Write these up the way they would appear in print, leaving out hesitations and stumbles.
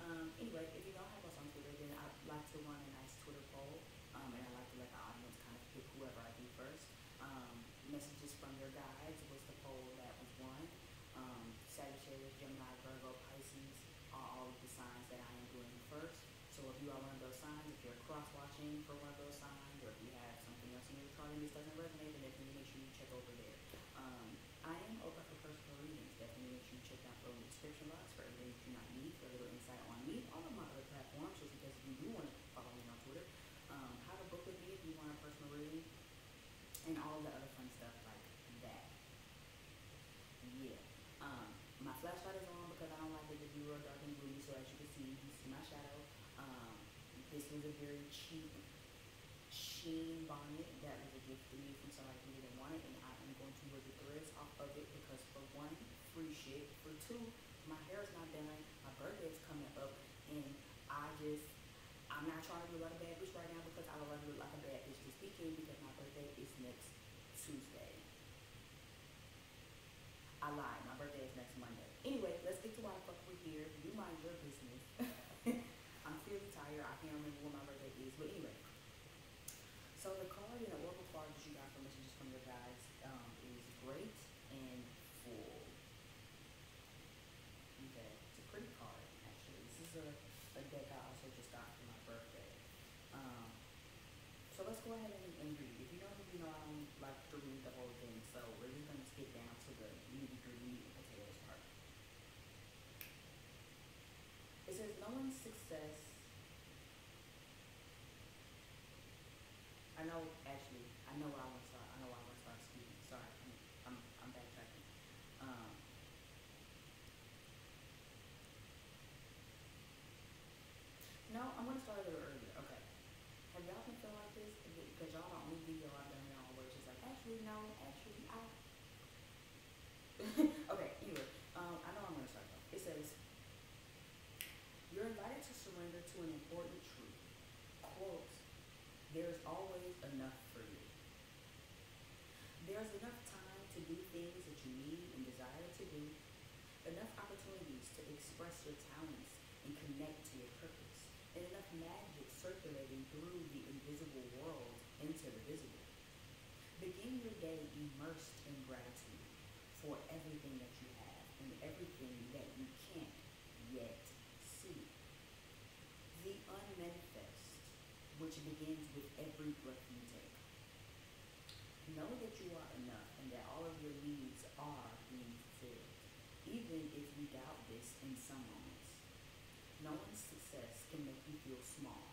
Anyway, if you don't have us on Twitter, then I'd like to run a nice Twitter poll, and I like to let the audience kind of pick whoever I do first. Messages from your guides was the poll that was won. Sagittarius, Gemini, Virgo, Pisces are all of the signs that I am doing first. So if you are one of those signs, if you're cross-watching for one of those signs, or if you have something else in your chart and this doesn't resonate, then definitely make sure you check over there. I am open for personal readings. Definitely make sure you check out the description box for everything that you might need for a little insight on me, all of my other platforms, just in case if you do want to follow me on Twitter. How to book with me if you want a personal reading, and all of the other fun stuff like that. Yeah. My flashlight is on because I don't like it to be real dark and gloomy. So as you can see my shadow. Um, this was a very cheap Sheen bonnet that was a gift to me from somebody who didn't want it, and I am going to rip the threads off of it because for one, free shit. For two, my hair is not done. My birthday is coming up, and I'm not trying to look like a bad bitch right now because I don't want to look like a bad bitch this weekend because my birthday is next Tuesday. I lied. My birthday is next Monday. Anyway, let's get to why the fuck we're here. You mind your business. I'm clearly tired. I can't remember what my birthday is. But anyway, so the card and the oracle card that you got from messages from your guides is great and full. Okay, it's a pretty card actually. This is a deck I also just got for my birthday. Um, so let's go ahead and read. If you know me, you know I don't like to read the whole thing. So we're just gonna skip down to the nitty gritty meat and potatoes part. It says no one's success. I know actually. I know where I want to start. I know where I want to start speaking. Sorry, I'm backtracking. Um, no, I'm gonna start a little earlier. Okay. Have y'all been feeling like this? Because y'all the only video I've done now where it's just like, actually, no, actually, I. Okay, anyway, I know I'm going to start though. It says, you're invited to surrender to an important truth. Quote, there's always enough for you. There's enough time to do things that you need and desire to do, enough opportunities to express your talents and connect to your purpose, and enough magic circulating through the invisible world into the visible. Begin your day immersed in gratitude for everything that you have and everything that you can't yet see. The unmanifest, which begins with every breath you take. Know that you are enough and that all of your needs are being fulfilled, even if you doubt this in some moments. No one's success can make you feel small,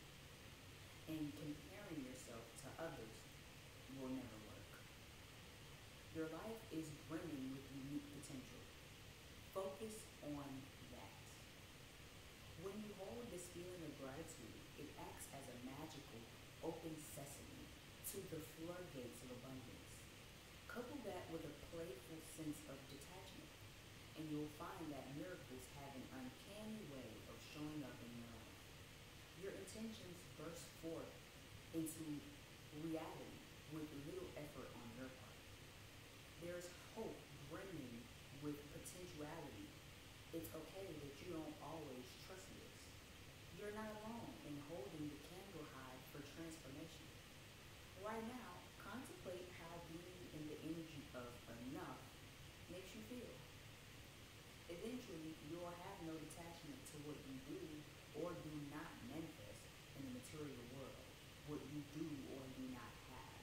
and comparing yourself to others will never work. Your life is brimming with unique potential. Focus on that. When you hold this feeling of gratitude, it acts as a magical open sesame to the floodgates of abundance. Couple that with a playful sense of detachment, and you'll find that miracles have an uncanny way of showing up in your life. Your intentions burst forth into reality with little effort on your part. There's hope brimming with potentiality. It's okay that you don't always trust this. You're not alone in holding the candle high for transformation. Right now, contemplate how being in the energy of enough makes you feel. Eventually, you will have no detachment to what you do or do not manifest in the material world, what you do or do not have.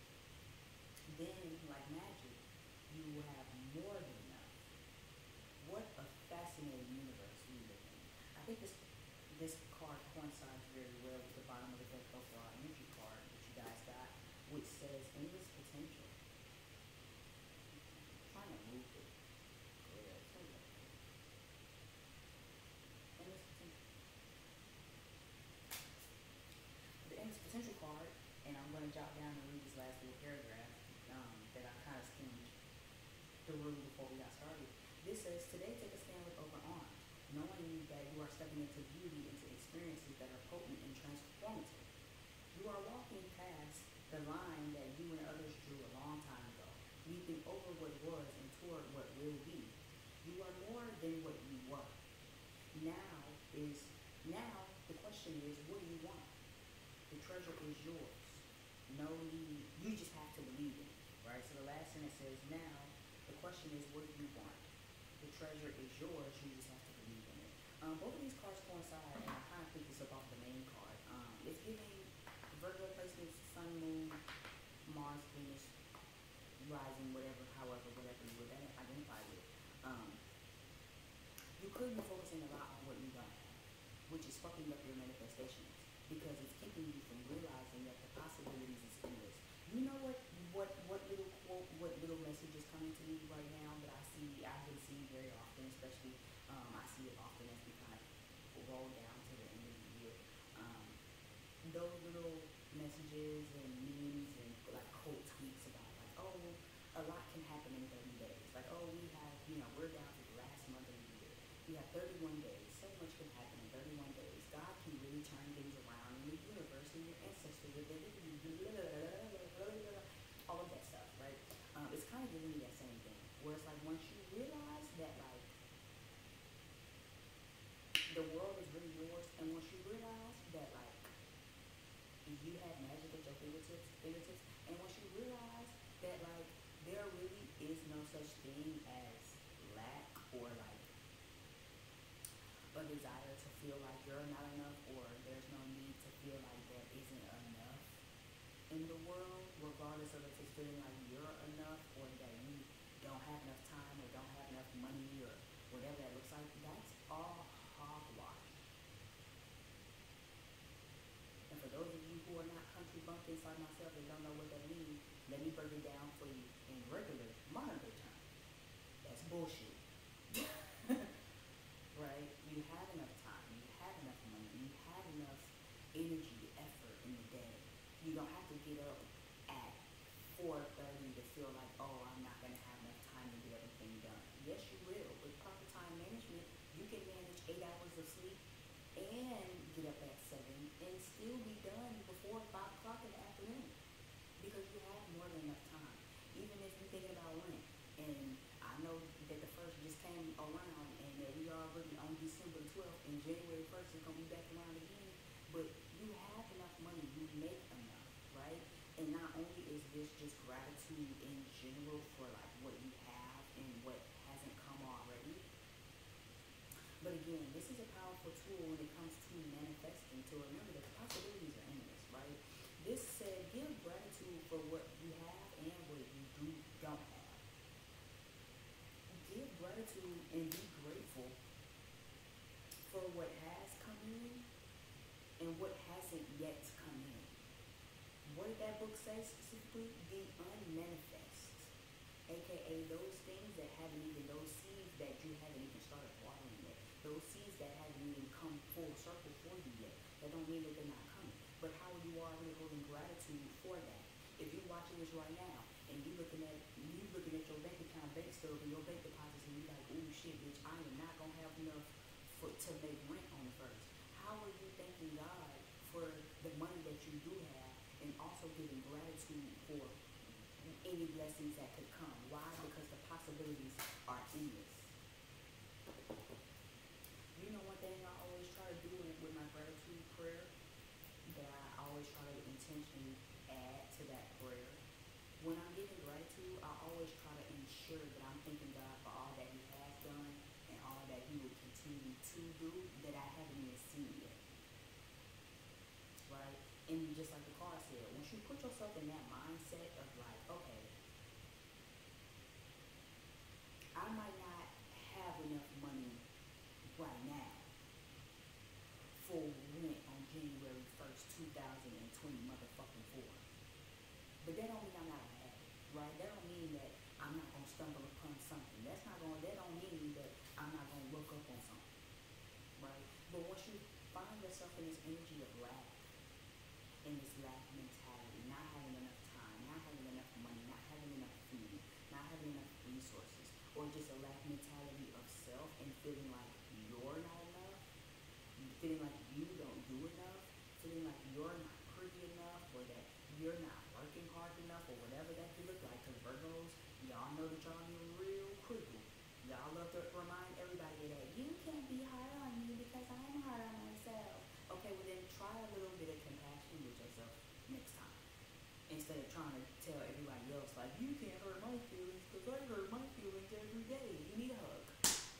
Then, like magic, you will have more than enough. What a fascinating universe we live in. I think this card coincides very well with the bottom of the deck overall energy card that you guys got, which says endless potential. I'm trying to move it. Yeah, so endless potential. The endless potential card, and I'm going to jot down and read this last little paragraph that I kind of skimmed through before we got started. This says, today take a stand with open arms, knowing that you are stepping into beauty, into experiences that are potent and transformative. You are walking past the line that you and others drew a long time ago, leaping over what was and toward what will be. You are more than what you were. Now is yours. No need. You just have to believe in it, right? So the last sentence says, now the question is, what do you want? The treasure is yours. You just have to believe in it. Both of these cards coincide, and I kind of picked this up off the main card. It's giving Virgo placements, Sun, Moon, Mars, Venus, rising, whatever, however, whatever you would identify with. Um, you could be focusing a lot on what you don't have, which is fucking up your manifestations because it's keeping you from realizing that the possibilities is endless. You know what little quote, what little message is coming to me right now that I've been seeing very often, especially I see it often as we kind of roll down to the end of the year. Um, those little messages and memes and like quote tweets about like, oh, a lot can happen in 30 days. Like, oh, we're down to the last month of the year. We have 31 days. So much can happen in 31 days. God can really turn things around in the universe and your ancestors, all of that stuff, right? It's kind of giving me that same thing. Where it's like once you realize that like the world is really yours, and once you realize that like you have magic at your fingertips, and once you realize that like there really is no such thing as lack or like a desire to feel like you're not enough, or there's no need to feel like there isn't enough in the world, regardless of if it's feeling like you're enough or that you don't have enough time or don't have enough money or whatever that looks like, that's all hogwash. And for those of you who are not country bumpkins like myself and don't know what that means, let me break it down for you in regular modern day terms. That's bullshit. Right? You have enough time, you have enough money, you have enough energy, effort in the day. You don't have to get up at 4:30 to feel like, oh, I'm not going to have enough time to get everything done. Yes, you will. With proper time management, you can manage 8 hours of sleep and get up at 7 and still be done before 5 o'clock in the afternoon because you have more than enough time. Even if you're thinking about rent, and I know that the first just came around and that we are already on December 12th and January 1st is going to be back around again, but you have enough money, you make enough, right? And not only is this just gratitude in general for like what you have and what hasn't come already, but again, this is a powerful tool when it comes to manifesting, to remember that the possibilities are endless, right? This said, give gratitude for what you have and what you don't have. Give gratitude and be grateful for what has come in and what hasn't yet come in. What did that book say specifically? The unmanifest, aka those things that haven't even, those seeds that you haven't even started watering yet, those seeds that haven't even come full circle for you yet. That don't mean that they're not coming, but how are you already holding gratitude for that? If you're watching this right now and you looking at your bank account, bank stub, and your bank deposits, and you're like, oh shit, bitch, I am not gonna have enough to make rent on the first. How are you thanking God for the money that you do have, and also giving gratitude for any blessings that could come? Why? Because the possibilities are endless. You know, one thing I always try to do with my gratitude prayer, that I always try to intentionally add to that prayer. When I'm giving gratitude, I always try to ensure that I'm thanking God for all that He has done and all that He will continue to do that I haven't even seen yet. Right? And just like the card said, once you put yourself in that mindset of like, okay, I might not have enough money right now for rent on January 1st, 2020 motherfucking 4. But that don't mean I'm not gonna have it, right? That don't mean that I'm not gonna stumble upon something. That don't mean that I'm not gonna look up on something, right? But once you find yourself in this energy of lack, in this lack mentality, not having enough time, not having enough money, not having enough food, not having enough resources, or just a lack mentality of self and feeling like you're not enough, feeling like you don't do enough, feeling like you're not pretty enough, or that you're not working hard enough, or whatever that could look like. Because Virgos, y'all know that y'all be real critical. Y'all love to remind everybody that you can't be hard on me because I'm hard on myself. Okay, well then try a little bit of compassion with yourself instead of trying to tell everybody else, like, you can't hurt my feelings because I hurt my feelings every day. You need a hug.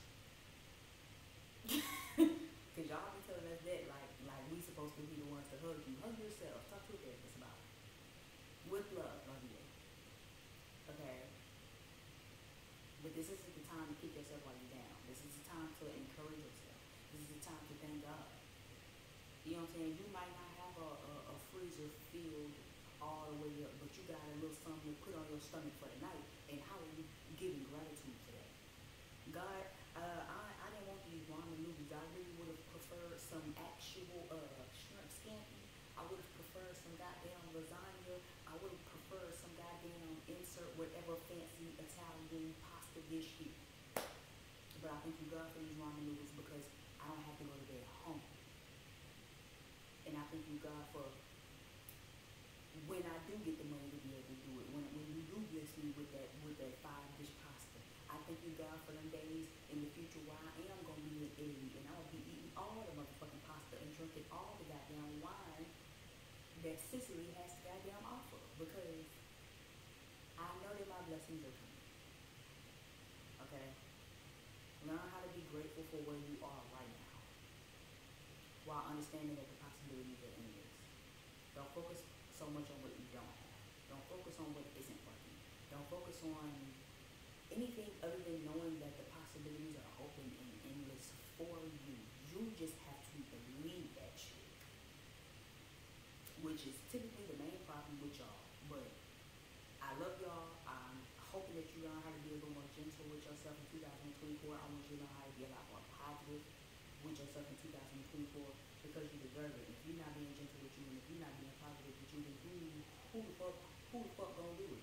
Because y'all be telling us that like we supposed to be the ones to hug you. Hug yourself. Talk to a therapist about it. With love you. Okay? But this isn't the time to kick yourself while you're down. This is the time to encourage yourself. This is the time to thank God. You know what I'm saying? You might not have a freezer filled all the way up, but you got a little something to put on your stomach for the night. And how are you giving gratitude to that? God, I didn't want these ramen noodles. I really would have preferred some actual shrimp scampi. I would have preferred some goddamn lasagna. I would have preferred some goddamn insert whatever fancy Italian pasta dish here. But I thank you God for these ramen noodles because I don't have to go to bed hungry. And I thank you God for when I do get the money to be able to do it, when you do bless me with that 5 dish pasta, I thank you God for them days in the future where I am gonna be in Italy and I'll be eating all the motherfucking pasta and drinking all the goddamn wine that Sicily has to goddamn offer because I know that my blessings are coming. Okay? Learn how to be grateful for where you are right now while understanding that the possibilities are endless. Don't focus so much on what you don't have. Don't focus on what isn't working. Don't focus on anything other than knowing that the possibilities are open and endless for you. You just have to believe that shit, which is typically the main problem with y'all. But I love y'all. I'm hoping that you learn how to be a little more gentle with yourself in 2024. I want you to learn how to be a lot more positive with yourself in 2024 because you deserve it. If you're not being gentle with you and if you're not being positive with you, then who the fuck gonna do it?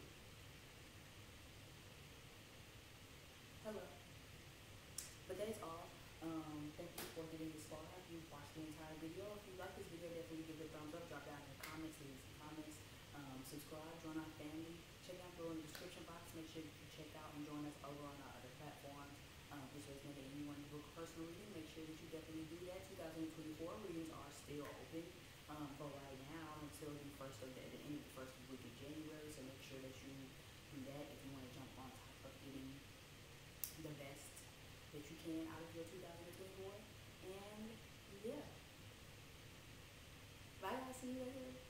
Hello. But that is all. Thank you for getting this far. If you watched the entire video, if you like this video, definitely give it a thumbs up. Drop down in the comments, leave some comments. Subscribe, join our family. Check out the description box. Make sure that you check out and join us over on our other platforms. This was meant that anyone to book a personal reading. Make sure that you definitely do that. 2024 readings are still open for right now until the end of the first week of January. So make sure that you do that if you want to jump on top of getting the best that you can out of your 2024. And yeah, bye guys, see you later.